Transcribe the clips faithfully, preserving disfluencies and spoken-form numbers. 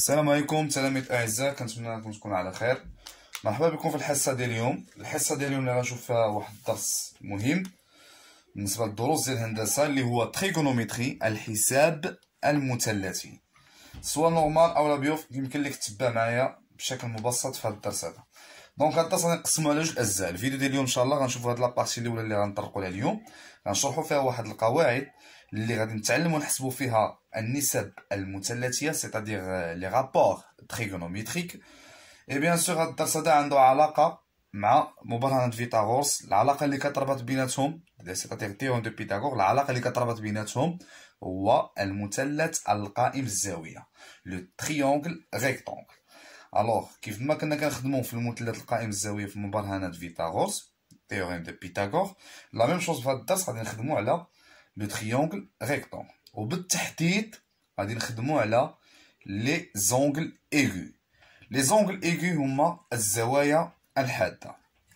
السلام عليكم تلاميذ اعزاء، كنتمنى انكم تكونوا على خير. مرحبا بكم في الحصه ديال اليوم. الحصه ديال اليوم اللي غنشوف فيها واحد الدرس مهم بالنسبه للدروس ديال الهندسه اللي هو تريغونومتري، الحساب المثلثي. سواء نورمال او لا بيوف يمكن لك تتبع معايا بشكل مبسط في هذا الدرس هذا. دونك هذا الدرس غنقسمو على جوج اجزاء. الفيديو ديال اليوم ان شاء الله غنشوفوا هاد لابارتي الاولى اللي غنطرقوا لها اليوم، غنشرحوا فيها واحد القواعد اللي غادي نتعلموا نحسبوا فيها النسب المثلثيه، سيتادير لي رابور تريغونومتريك. اي بيان سور هاد الدرس هذا عنده علاقه مع مبرهنات فيثاغورس. العلاقه اللي كتربط بيناتهم سيتادير تيورم دو بيثاغور، العلاقه اللي كتربط بيناتهم هو المثلث القائم الزاويه، لو تريونغل ريكتونغل. الوغ كيف ما كنا كنخدمو في المثلث القائم الزاويه في مبرهنات فيثاغورس تيورم دو بيثاغور، لا ميم شوز في هاد الدرس غادي نخدمو على لو تريونغل ريكتونغل، وبالتحديد غادي نخدمو على لي زونغل ايغو. لي زونغل ايغو هما الزوايا الحاده.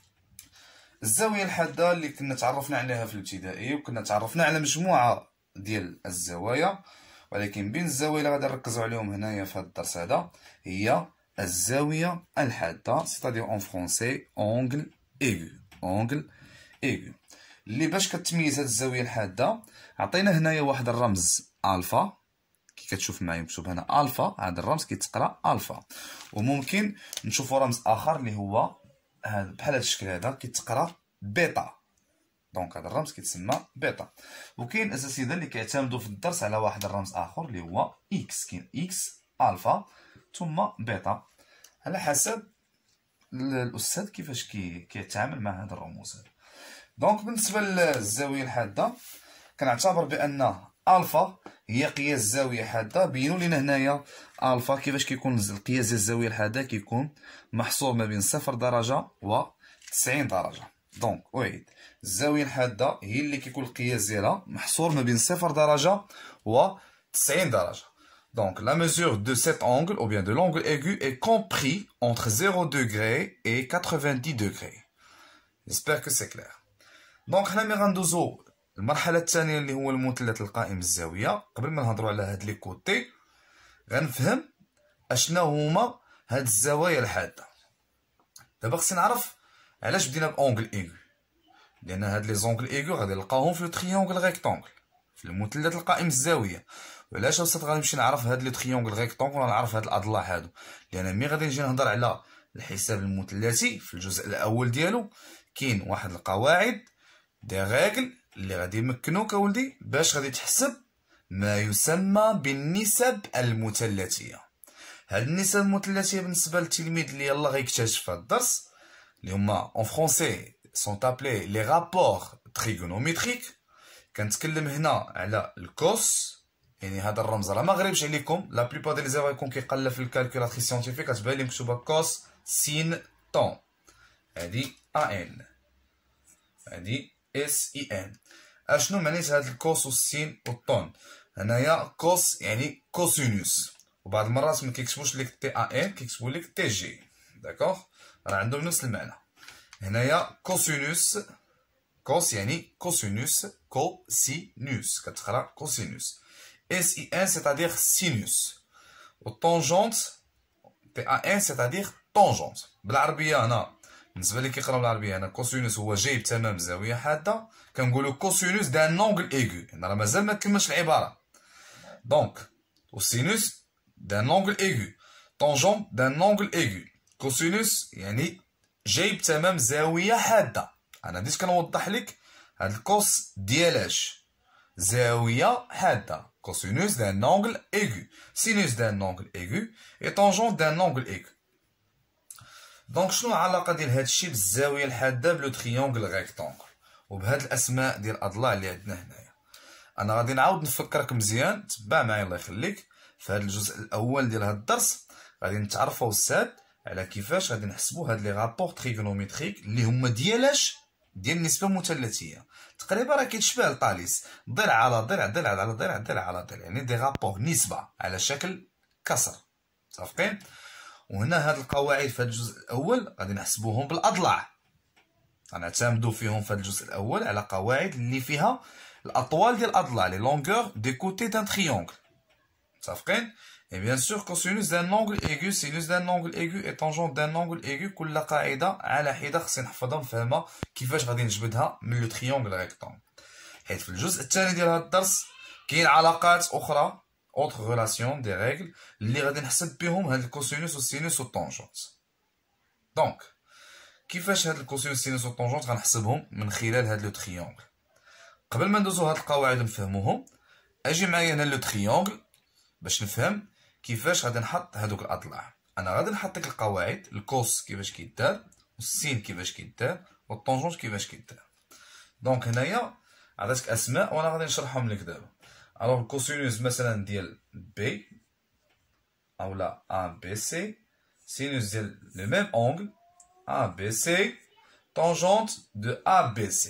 الزاويه الحاده اللي كنا تعرفنا عليها في الابتدائي، وكنا تعرفنا على مجموعه ديال الزوايا، ولكن بين الزوايا اللي غادي نركزوا عليهم هنايا في هذا الدرس هذا هي الزاويه الحاده، سيتادير اون فرونسي اونغل ايغو. اونغل ايغو اللي باش كتميز هاد الزاويه الحاده عطينا هنايا واحد الرمز الفا، كي كتشوف معايا مكتوب هنا الفا، هذا الرمز كيتقرا الفا. وممكن نشوفوا رمز اخر اللي هو هذا بحال هذا الشكل هذا كيتقرا بيتا، دونك هذا الرمز كيتسمى بيتا. وكاين اساتذه اللي كيعتمدوا في الدرس على واحد الرمز اخر اللي هو اكس، كاين اكس الفا ثم بيتا، على حسب الاستاذ كيفاش كي كيتعامل مع هذا الرموز هذا. دونك بالنسبه للزاويه الحاده كنعتبر بان الفا هي قياس زاويه حاده. بينوا لينا هنايا الفا كيفاش كيكون القياس ديال الزاويه الحاده، كيكون محصور ما بين صفر درجه و تسعين درجه. دونك وعيد، الزاويه الحاده هي اللي كيكون القياس ديالها محصور ما بين صفر درجه و تسعين درجه. Donc, la mesure de cet angle, ou bien de l'angle aigu, est compris entre zéro degré et quatre-vingt-dix degrés. J'espère que c'est clair. Donc, حنا ملي غندوزو المرحلة الثانية اللي هو المثلث القائم الزاوية، قبل ما نهضرو على هاد لي كوتي غنفهم اشنا هما هاد الزوايا الحادة. دابا خصني نعرف علاش بدينا بأونغل ايغو، لأن هاد لي زونغل ايغو غادي نلقاوهم في لو تريونغل ريكتونغل، في المثلث القائم الزاوية. وعلاش اصاحبي غادي نمشي نعرف هاد لي تريونغل ريكتونغل ونعرف هاد الاضلاع هادو؟ لان ملي غادي نجي نهضر على الحساب المثلثي في الجزء الاول ديالو كاين واحد القواعد دي ريغل اللي غادي يمكنوك اولدي باش غادي تحسب ما يسمى بالنسب المثلثيه. هاد النسب المثلثيه بالنسبه للتلميذ اللي يلاه غيكتشف في هاد الدرس اللي هما اون فرونسي سون ابلي لي رابور تريغونومتريك. كنتكلم هنا على الكوس، يعني هذا الرمز راه ما غريبش عليكم، لا بليبار ديال لي زيرو يكون كيقلب في الكالكولاتريس سيونتيفيك كتبان لي مكتوبه كوس سين طون، هادي ا ان، هادي اس اي ان. اشنو معنيت هاد الكوس والسين والطون؟ هنايا كوس يعني كوسينوس، وبعض المرات ما كيكتبوش لك تي ا ان كيكتبوا لك تي جي، داكوغ، راه عندهم نفس المعنى. هنايا كوسينوس، كوس يعني كوسينوس، كوسينوس كتقرا كوسينوس. S I N c'est-à-dire sinus. والطونجونت T A N c'est-à-dire tangente. بالعربية هنا بالنسبة لي كيقراو بالعربية هنا كوسينوس هو جايب تمام زاوية حادة، كنقولو كوسينوس دان اونغل ايغو، يعني راه مازال ما كملش العبارة. دونك والسينوس دان اونغل ايغو، طونجونت دان اونغل ايغو، كوسينوس يعني جايب تمام زاوية حادة. أنا بديت كنوضح لك هاد الكوس ديالاش زاوية حادة. Cosinus d'un angle aigu, sinus d'un angle aigu et tangente d'un angle aigu. دونك شنو العلاقة ديال هادشي بالزاوية الحادة بلو تريونغل ريكتونغل وبهاد الأسماء ديال الأضلاع اللي عندنا هنايا؟ أنا غادي نعاود نفكرك مزيان، تبع معايا الله يخليك. في هاد الجزء الأول ديال هاد الدرس غادي نتعرفو الساد على كيفاش غادي نحسبو هاد لي رابور تريغونومتريك اللي هما ديالاش ديال النسبة المثلثية. تقريبا راه كيتشبه لطاليس، ضلع على ضلع ضلع على ضلع ضلع على ضلع، يعني دي رابور نسبة على شكل كسر، متفقين؟ وهنا هاد القواعد في هاد الجزء الأول غادي نحسبوهم بالأضلاع، غنعتمدو فيهم في هاد الجزء الأول على قواعد اللي فيها الأطوال ديال الأضلاع، لي لونغور دي كوتي دان تريونغل، متفقين؟ Et bien sûr, cosinus d'un angle aigu, sinus d'un angle aigu et tangente d'un angle aigu, كل قاعدة على حدة خصني نحفظها ونفهمها كيفاش غادي نجبدها من لو تريونغل ريكتونغل. حيت في الجزء الثاني ديال هذا الدرس كاين علاقات أخرى autre relation des règles اللي غادي نحسب بهم هاد الكوسينوس والسينوس والطونجونت. دونك كيفاش هاد الكوسينوس والسينوس والطونجونت غنحسبهم من خلال هاد لو تريونغل. قبل ما ندوزو هاد القواعد ونفهموهم اجي معايا هنا لو تريونغل باش نفهم كيفاش غادي نحط هادوك الاضلاع. انا غادي نحط لك القواعد، الكوس كيفاش كيدار والسين كيفاش كيدار والطونجونت كيفاش كيدار. دونك هنايا عطيتك اسماء وانا غادي نشرحهم لك دابا. الوغ الكوسينوس مثلا ديال بي اولا ا بي سي، سينوس ديال لو ميم اونغل ا بي سي، tangente de A B C.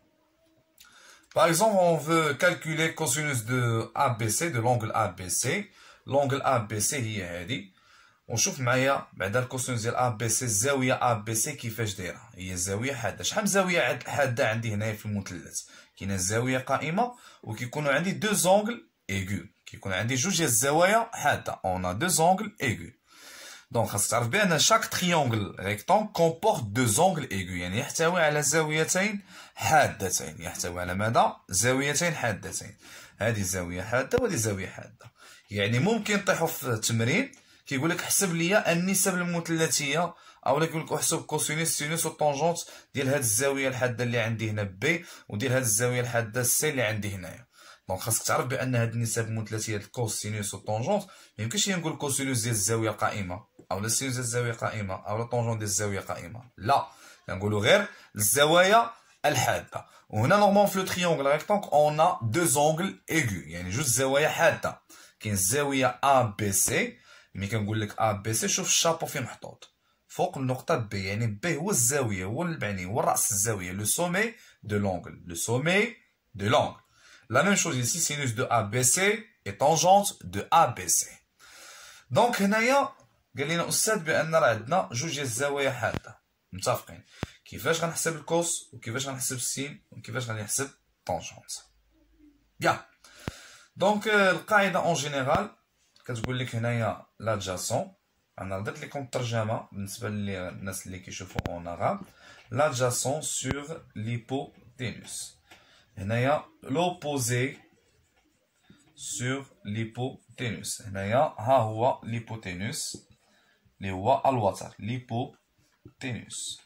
Par exemple, on veut calculer cosinus de A B C, de l'angle A B C. L'angle A B C هي هادي. ونشوف معايا بعدا الكوسينوس ديال A B C، الزاوية A B C كيفاش دايرة؟ هي زاوية حادة. شحال زاوية حادة عندي هنايا في المثلث؟ كاينة زاوية قائمة وكيكونوا عندي دو زونغل ايغو. كيكون عندي جوج ديال الزوايا حادة. On a deux angles aigus. دونك خاصك تعرف بان شاك تريونغل ريكتونغل كومبورت دو زونغل ايغو، يعني يحتوي على زاويتين حادتين. يحتوي على ماذا؟ زاويتين حادتين. هذه زاويه حاده وهذه زاويه حاده. يعني ممكن طيحوا في التمرين كيقول لك حسب لي النسب المثلثيه، اولا كيقول لك احسب كوسينوس سينوس والطونجونت ديال هذه الزاويه الحاده اللي عندي هنا بي وديال هذه الزاويه الحاده سي اللي عندي هنايا. دونك خاصك تعرف بان هاد النسب المثلثيه الكوس سينوس والطونجونت ما يمكنش نقول كوسينوس ديال الزاويه قائمه اولا سينوس ديال الزاويه قائمه اولا طونجونت ديال الزاويه قائمه، لا، كنقولوا غير الزوايا الحاده. وهنا نورمالمون في لو تريونغل ريكتونغل اون ا دو زونغل ايغو، يعني جوج زوايا حاده. كاين الزاويه ا بي سي، ملي كنقول لك ا بي سي شوف الشابو فين محطوط فوق النقطه بي، يعني بي هو الزاويه، هو يعني هو راس الزاويه، لو سومي دو لونغل، لو سومي دو لونغل. La même chose ici, sinus de A B C et tangente de A B C. Donc هنايا قال لنا استاذ بان راه عندنا جوج ديال الزوايا حاده. متفقين كيفاش غنحسب الكوس وكيفاش غنحسب السين وكيفاش غادي نحسب طونجونت. بيان. دونك القاعده اون جينيرال كتقول لك هنايا لادجاسون. انا درت لكم الترجمه بالنسبه للناس اللي كيشوفوا اون اغاب. لادجاسون سور ليبوتينوس. هنايا l'opposé sur l'hypoténuse. هنايا ها هو l'hypoténuse اللي هو الوتر. l'hypoténuse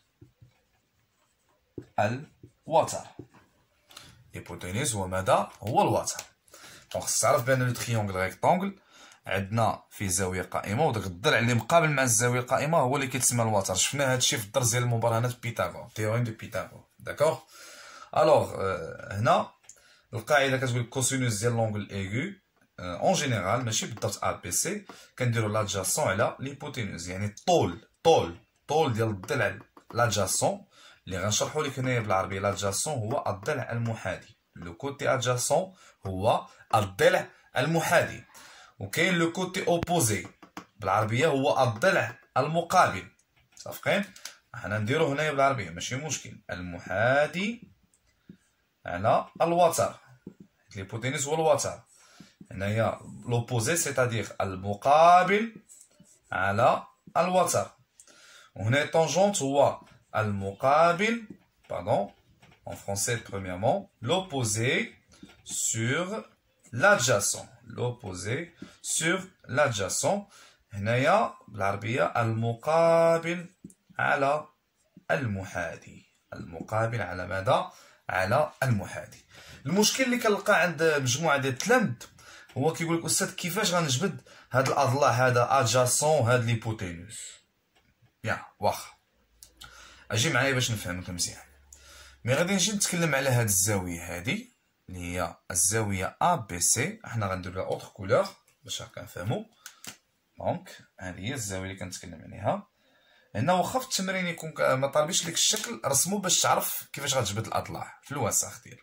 الوتر. l'hypoténuse هو ماذا؟ هو الوتر. دونك خصك تعرف بان لو تريونغل ريكتونغل عندنا فيه زاويه قائمه، وداك الضلع اللي مقابل مع الزاويه القائمه هو اللي كيتسمى الوتر. شفنا هادشي في الدرس ديال المبرهنات بيتاغور، تيوريم دو بيتاغور. داكوغ. الوغ هنا القاعده كتقول كوسينوس ديال لونغل ايغو اون جينيرال ماشي بالضبط ا بي سي كنديرو لادجاسون على ليبوتينوز، يعني الطول طول طول ديال الضلع لادجاسون اللي غنشرحو لك هنايا بالعربيه. لادجاسون هو الضلع المحاذي، لو كوتي ادجاسون هو الضلع المحاذي، وكاين لو كوتي اوبوزي بالعربيه هو الضلع المقابل. متفقين؟ حنا نديرو هنايا بالعربيه ماشي مشكل، المحاذي على الوتر. ليبوتينوس هو الوتر. هنايا لوبوزي سيتادير المقابل على الوتر. وهنا طونجونت هو المقابل باردون en français premièrement l'opposé sur l'adjacent. l'opposé sur l'adjacent. هنايا بالعربيه المقابل على المحاذي. المقابل على ماذا؟ على المحاذي. المشكل اللي كنلقى عند مجموعه ديال التلامذ هو كيقول لك استاذ كيفاش غنجبد هاد الاضلاع هذا ادجاسون هاد ليبوتينوس. يا واخا اجي معايا باش نفهمك مزيان. مي غادي نجي نتكلم على هاد الزاويه هادي اللي هي الزاويه ا بي سي. احنا غندير لها اوتر كولور باش كنفهموا. دونك هذه هي الزاويه اللي كنتكلم عليها. هنا واخا في التمرين يكون ما طالبيش لك الشكل رسمو باش تعرف كيفاش غتجبد الاضلاع في الوسخ ديالك.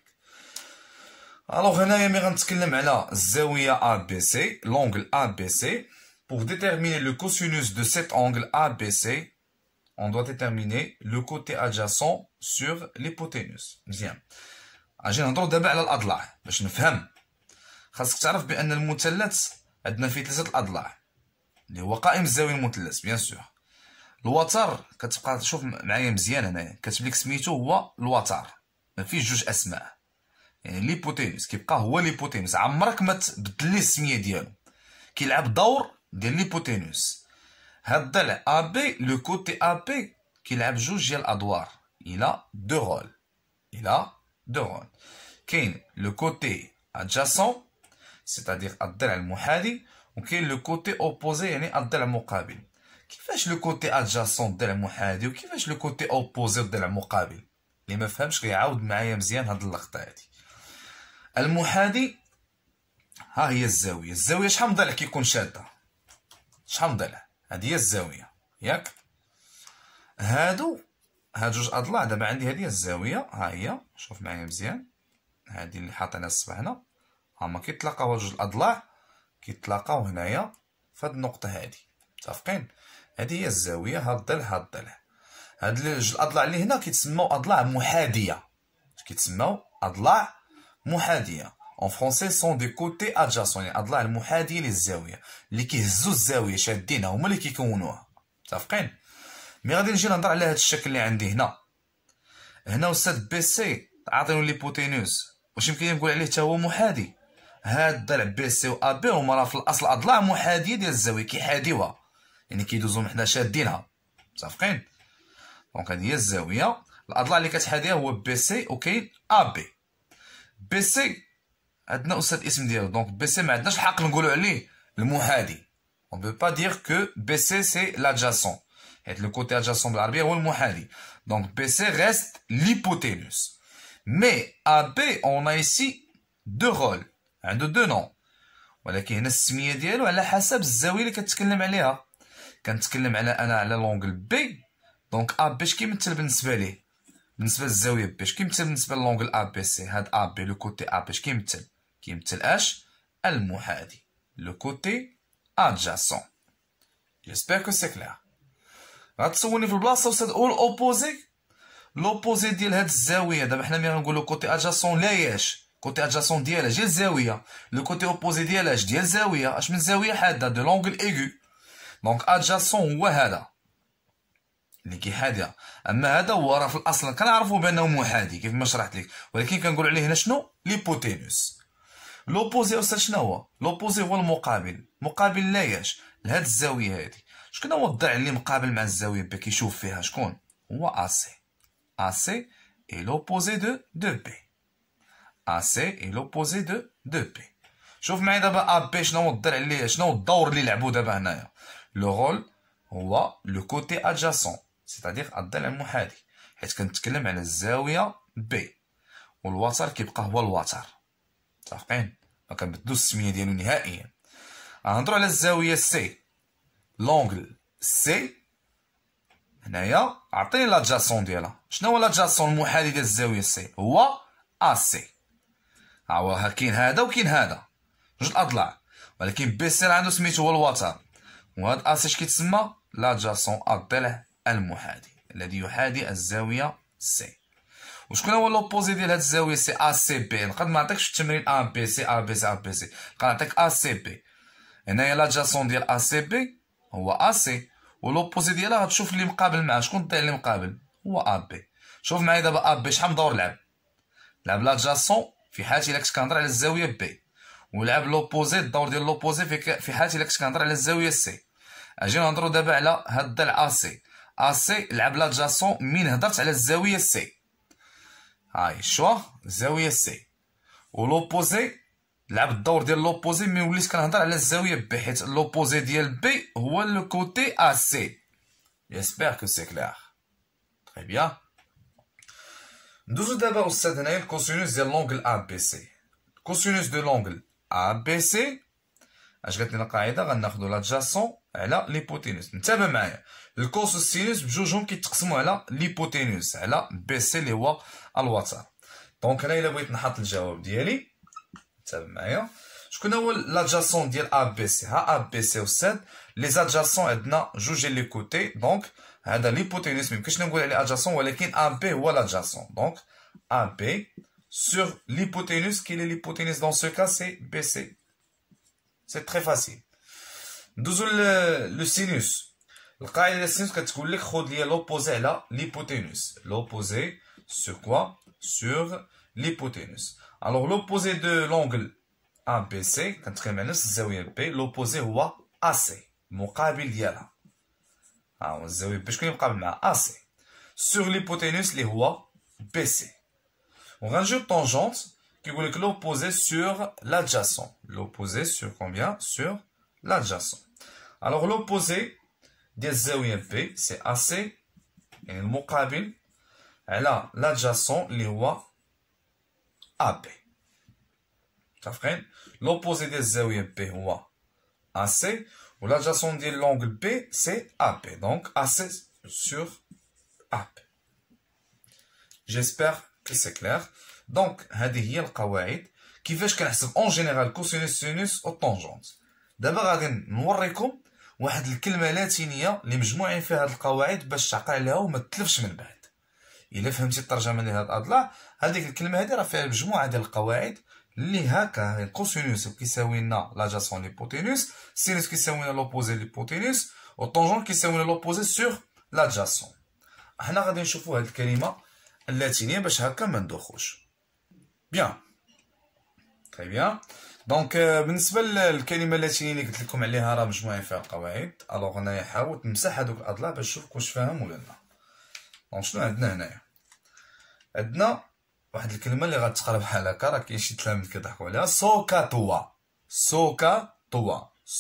الوغ هنايا ملي غنتكلم على الزاويه ا بي سي، لونغل ا بي سي، pour déterminer le cosinus de cet angle A B C on doit déterminer le côté adjacent sur l'hypoténuse. مزيان. اجي نهضروا دابا على الاضلاع باش نفهم. خاصك تعرف بان المثلث عندنا فيه ثلاثه الاضلاع. اللي هو قائم الزاويه المثلث بيان سور. الوتر كتبقى تشوف معايا مزيان هنايا كتب لك سميتو هو الوتر، ما فيش جوج اسماء، يعني ليبوتينوس كيبقى هو ليبوتينوس، عمرك ما تبدل ليه السميه ديالو، كيلعب دور ديال ليبوتينوس. هاد الضلع ا بي لو كوتي ا بي كيلعب جوج ديال الادوار، الى دو رول الى دو رول. كاين لو كوتي ادجاسون سيتادير الضلع المحاذي، وكاين لو كوتي اوبوزي يعني الضلع المقابل. كيفاش لو كوتي ادجاسون الضلع المحاذي وكيفاش لو كوتي اوبوزي الضلع المقابل؟ اللي ما فهمش كيعاود معايا مزيان هاد اللقطه هادي. المحاذي ها هي الزاويه، الزاويه شحال من ضلع كيكون شاده، شحال من ضلع، هادي هي الزاويه ياك. هادو هاد جوج اضلاع دابا عندي، هادي هي الزاويه ها هي، شوف معايا مزيان، هادي اللي حاطينها صبعنا هما كيتلاقاو هاد جوج الاضلاع كيتلاقاو هنايا فهاد النقطه هادي، متفقين؟ هادي هي الزاويه، هاد الضلع هاد الضلع، هاد جوج الاضلاع اللي هنا كيتسموا اضلاع محاذيه، كيتسموا اضلاع محاذيه اون فرونسي سون دي كوتي ادجاسون، يعني اضلاع المحاذيه للزاويه اللي كيهزوا الزاويه شادينها هما اللي كيكونوها، متفقين؟ مي غادي نجي نهضر على هاد الشكل اللي عندي هنا. هنا استاذ بي سي عاطينو ليبوتينوس، واش يمكن نقول عليه حتى هو محاذي؟ هاد الضلع بي سي و ا بي هما راه في الاصل اضلاع محاذيه ديال الزاويه كيحاذيوها، يعني كيدوزو من حدا شادينها، متفقين؟ دونك هادي هي الزاويه، الاضلاع اللي كتحاذيها هو بي سي وكاين ا بي. بي سي عندنا استاذ اسم ديالو، دونك بي سي ما عندناش الحق نقولوا عليه المحاذي، on peut pas dire que بي سي c'est l'adjacent، حيت لو كوتي adjacent بالعربيه هو المحاذي، دونك بي سي reste l'hypoténuse. mais A B on a ici deux rôles، عنده دو نون، ولكن هنا السميه ديالو على حسب الزاويه اللي كتكلم عليها. كنتكلم على انا على لونغل بي، دونك ا بي اش كيمثل بالنسبه ليه، بالنسبه للزاويه بي اش كيمثل بالنسبه للونغل ا بي سي؟ هاد ا بي لو كوتي ا بي اش كيمثل؟ كيمثل اش؟ المحاذي، لو كوتي ادجاسون. جيسبر كو سي كلير. غتسولني في البلاصه استاذ او الاوبوزي، لوبوزي ديال هاد الزاويه دابا حنا ملي غنقولو كوتي ادجاسون لا ياش كوتي ادجاسون ديالها ديال الزاويه، لو كوتي اوبوزي ديالها اش ديال الزاويه، اش من زاويه حاده دو لونغل ايغو، دونك ادجاسون هو هذا اللي كيحاذيها. اما هذا هو راه في الاصل كنعرفوا بانه محاذي كيف ما شرحت لك، ولكن كنقول عليه هنا شنو؟ ليبوتينوس. لوبوزي استاذ شنو هو؟ لوبوزي هو المقابل، مقابل لا ياش لهاد الزاويه هادي. شكون هو الضلع اللي مقابل مع الزاويه بي كيشوف فيها؟ شكون هو؟ ا سي. ا سي اي لوبوزي دو دو بي. ا سي اي لوبوزي دو دو بي. شوف معايا دابا ا بي شنو هو الضلع اللي شنو هو الدور اللي لعبو دابا هنايا؟ لو رول هو لو كوتي ادجاسون، سيتادير الضلع المحاذي، حيت كنتكلم على الزاويه بي، والوتر كيبقى هو الوتر، متفقين؟ ما كنبدلوش السميه ديالو نهائيا. غنهضروا على الزاويه سي، لونغل سي هنايا عطيني لادجاسون ديالها. شنو هو لادجاسون المحاذي ديال الزاويه سي؟ هو ا سي. ها هو كاين هذا وكاين هذا جوج الاضلاع، ولكن بي سي عنده سميتو هو الوتر، وهاد ا سي اش كيتسمى؟ لادجاسون الضلع المحاذي الذي يحاذي الزاويه سي. وشكون هو لوبوزي ديال هاد الزاويه سي؟ ا سي بي. نقدر ما نعطيكش في التمرين ا بي سي ا بي سي ا بي سي، نقدر نعطيك ا سي بي. هنايا لادجاسون ديال ا سي بي هو ا سي، ولوبوزي ديالها غتشوف اللي مقابل معاه. شكون الضلع اللي مقابل؟ هو ا بي. شوف معايا دابا ا بي شحال من دور لعب؟ لعب لادجاسون في حالتي الا كنت كنهضر على الزاويه بي، ولعب لوبوزي الدور ديال لوبوزي في في حالتي الا كنت كنهضر على الزاويه سي. اجي نهضروا دابا على هاد الضلع ا سي. ا سي لعب لادجاسون مين هضرت على الزاويه سي، هاي الشوا الزاويه سي، ولوبوزي لعب الدور ديال لوبوزي مي وليت كنهضر على الزاويه بي، حيت لوبوزي ديال بي هو لو كوتي ا سي. جيسبر كو سي كلير. تري بيان. ندوزو دابا استاذ هنايا الكوسينوس ديال لونغل ا بي سي. كوسينوس دو لونغل ا بي سي اش قالت لنا القاعده؟ غناخدو لادجاسون على ليبوتينوس. انتبه معايا، الكوس والسينوس بجوجهم كيتقسموا على ليبوتينوس على بي سي اللي هو الوتر. دونك انا الا بغيت نحط الجواب ديالي، انتبه معايا، شكون هو لادجاسون ديال ا بي سي؟ ها ا بي سي استاذ لي زادجاسون عندنا جوج ديال لي كوتي، دونك هذا ليبوتينوس ميمكنش نقول عليه ادجاسون، ولكن ا بي هو لادجاسون، دونك ا بي sur l'hypoténuse. Quelle est l'hypoténuse dans ce cas? C'est B C. C'est très facile. ندوزو لو سينوس. القاعده ديال السينوس كتقول لك خذ لي لوبوزي على ليبوتينوس. لوبوزي sur quoi? Sur l'hypoténuse. Alors l'opposé de l'angle A B C كنتكلم على نفس الزاويه B. l'opposé هو A C المقابل ديالها. ها هو الزاويه B شكون مقابل مع A C. sur l'hypoténuse اللي هو B C. وغنجيو طونجونت كيقول لك l'opposé sur l'adjacent. l'opposé sur combien? Sur l'adjacent. Alors l'opposé ديال الزاويه B c'est A C يعني المقابل على l'adjacent اللي هو A B. متفقين؟ لوبوزي ديال الزاويه B هو A C و l'adjacent ديال l'angle B c'est A B. donc A C sur A B. j'espère que c'est clair. donc هذه هي القواعد كيفاش كنحسب اون جينيرال كوسينوس سينوس و طونجونت. دابا غادي نوريكم واحد الكلمه لاتينيه اللي مجموعين فيها هاد القواعد باش تعقل عليها وما تلفش من بعد. الا فهمتي الترجمه ديال هاد الاضلاع هذيك الكلمه هذه راه فيها مجموعه ديال القواعد اللي هكا. الكوسينوس كيساوي لنا لاجاسون ليبوتينوس، سينوس كيساوي لنا لوبوزي ليبوتينوس، والطونجون كيساوي لنا لوبوزي سور لاجاسون. حنا غادي نشوفوا هاد الكلمه اللاتينيه باش هكا ما ندوخوش. بيان تري بيان. دونك بالنسبه للكلمه اللاتينيه اللي قلت لكم عليها راه مجموعين فيها القواعد. الوغ انايا حاولت نمسح هذوك الاضلاع باش نشوف واش فاهم ولا لا. دونك شنو عندنا هنايا؟ عندنا واحد الكلمه اللي غتقرا بحال هكا، راه كاين شي تلاميذ كيضحكوا عليها. سوكاتوا. سوكاتوا.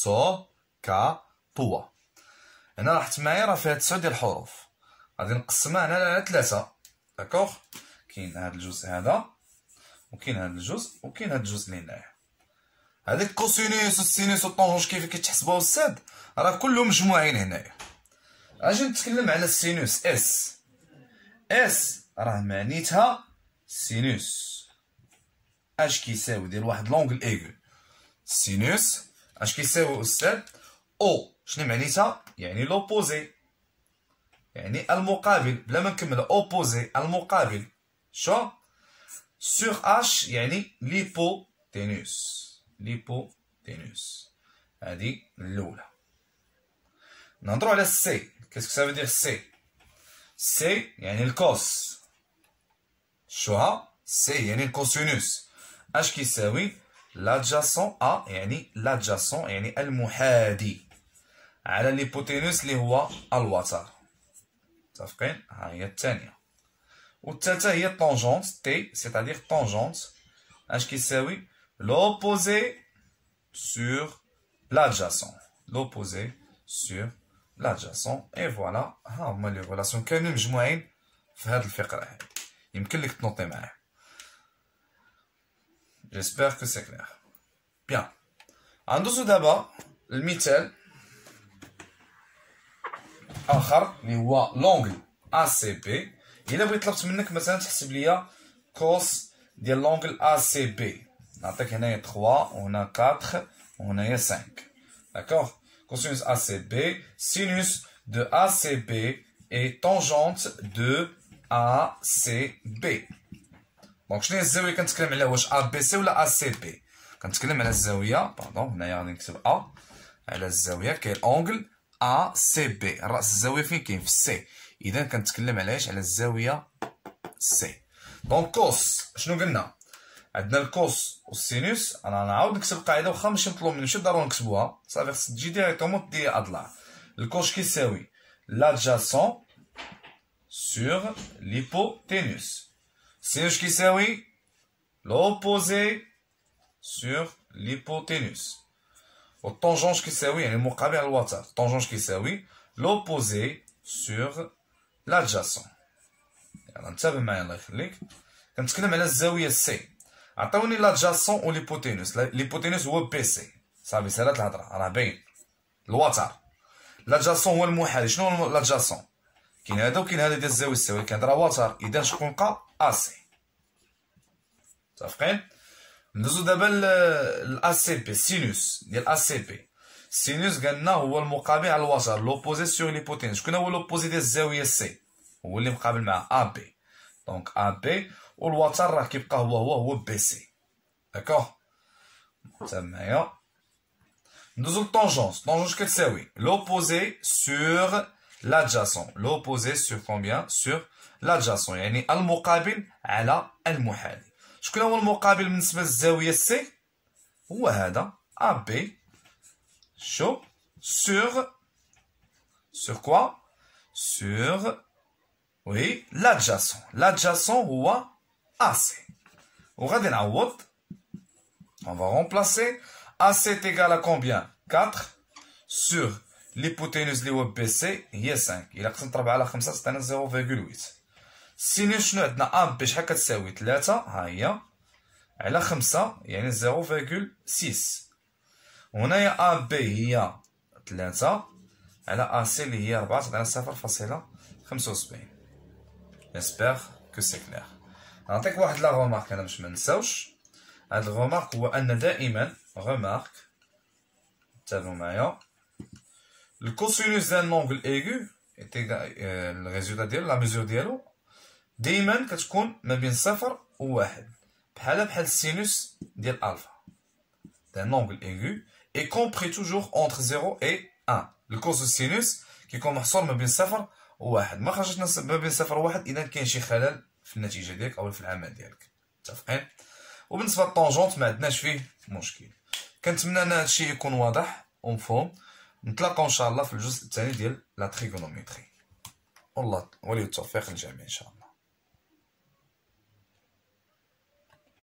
سوكاتوا. هنا لاحظت معايا راه فيها تسعة ديال الحروف، غادي نقسمها هنا على ثلاثه. داكوغ؟ كاين هاد الجزء هذا وكاين هاد الجزء وكاين هاد الجزء اللي هنايا. هذيك كوسينوس والسينوس والطونجونج كيف كيتحسبوا الساد راه كلهم مجموعين هنايا. اجي نتكلم على السينوس اس. اس راه معنيتها سينوس. اش كيساوي ديال واحد لونغل ايغو. سينوس اش كيساوي استاذ؟ او شنو معنيتها؟ يعني لوبوزي، يعني المقابل. بلا ما نكمل اوبوزي المقابل. شو سور اش يعني ليبوتينوس. ليبوتينوس هذه الاولى. نهضروا على السي. كيسكو سافو دير سي؟ سي يعني الكوس. شوها سي يعني الكوسينوس. اش كيساوي؟ لادجاسون ا يعني لادجاسون يعني المحادي على ليبوتينوس اللي هو الوتر. متفقين؟ ها هي الثانيه. والثالثه هي طونجونت تي سيتادير طونجونت. اش كيساوي؟ l'opposé sur l'adjacent. l'opposé sur l'adjacent. et voilà ها هما لي ريلاسيون كاملين مجموعين في هاد الفقره هادي. يمكن لك تنوطي معايا. j'espère que c'est clair. bien. غندوزو دابا المثال اخر اللي هو لونغل A C B. الا بغيت طلبت منك مثلا تحسب ليا كوس ديال لونغل A C B، نعطيك هنايا ثلاثة وهنا أربعة وهنايا خمسة. داكوغ؟ كوسينوس A C B sinus de A C B et tangente de A C B. دونك شنو هي الزاويه كنتكلم عليها؟ واش A B C ولا A C B؟ كنتكلم على الزاويه باردون. هنايا غادي نكتب A على الزاويه كاين اونغل A C B. راس الزاويه فين كاين؟ في سي. اذا كنتكلم على ايش؟ على الزاويه سي. دونك كوس شنو قلنا؟ عندنا الكوس والسينوس. انا نعاود نكتب القاعده واخا ماشي مطلوب مني ماشي ضروري نكتبوها، صافي خصك تجي ديريكتومون دير اضلاع. الكوش كيساوي لادجاسون سور ليبوتينوس. السينوس كيساوي لوبوزي سور ليبوتينوس. والطونجونج كيساوي يعني المقابل على الوتر. الطونجونج كيساوي لوبوزي سور لادجاسون. يلا انتبه معايا الله يخليك. كنتكلم على الزاويه سي. عطاوني لادجاسون و ليبوتينوس. ليبوتينوس هو بي سي. صافي سالات الهضره راه باين. الوتر لادجاسون هو المحادي. شنو هو لادجاسون؟ كاين هذا وكاين هذا ديال الزاويه الساويه كنهضر وتر. اذا شكون بقى؟ ا سي. متفقين؟ ندوزو دابا ل سي بي. سينوس ديال سي بي. سينوس قالنا هو المقابل على الوتر. لوبوزي سور ليبوتينوس. شكون هو لوبوزي ديال الزاويه سي؟ هو اللي مقابل مع ا بي. دونك ا بي والوتر راه كيبقى هو هو هو بي سي. داكوغ؟ تابع معايا. ندوزو للطونجونس. طونجونس كتساوي l'opposé sur l'adjacent. l'opposé sur combien؟ sur l'adjacent، يعني المقابل على المحاذي. شكون هو المقابل بالنسبة للزاوية سي؟ هو هذا A B. شو sur sur quoi؟ sur oui l'adjacent. l'adjacent هو A C. وغادي نعوض. On va remplacer. A C est égal à combien؟ quatre sur l'hypoténuse اللي هو B C هي خمسة. إلا قسمت أربعة على خمسة تعطينا صفر فاصلة ثمانية. سينوس شنو عندنا؟ A B شحال كتساوي؟ ثلاثة ها هي على خمسة يعني صفر فاصلة ستة. وهنايا A B هي ثلاثة على A C اللي هي أربعة تعطينا صفر فاصلة خمسة وسبعين. J'espère que c'est clair. نعطيك واحد لا غومارك أنا باش منساوش. هاد الغومارك هو أن دائما غومارك تابعو معايا الكوسينوس ديال لونغل ايغو الريزولتا ديالو لا ميزور ديالو دايما كتكون ما بين صفر وواحد بحال بحال السينوس ديال الفا ديال لونغل ايغو اي كومبري توجور اونتر صفر اي واحد. الكوس دو سينوس كيكون محصور ما بين صفر وواحد. ما خرجتش ما بين صفر وواحد اذا كاين شي خلل في النتيجه ديالك او في العمل ديالك. متفقين؟ وبالنسبه للطونجونت ما عندناش فيه مشكل. كنتمنى ان هادشي يكون واضح ومفهوم. نتلاقاو ان شاء الله في الجزء الثاني ديال لا تريغونوميتري. والله ولي التوفيق للجميع ان شاء الله.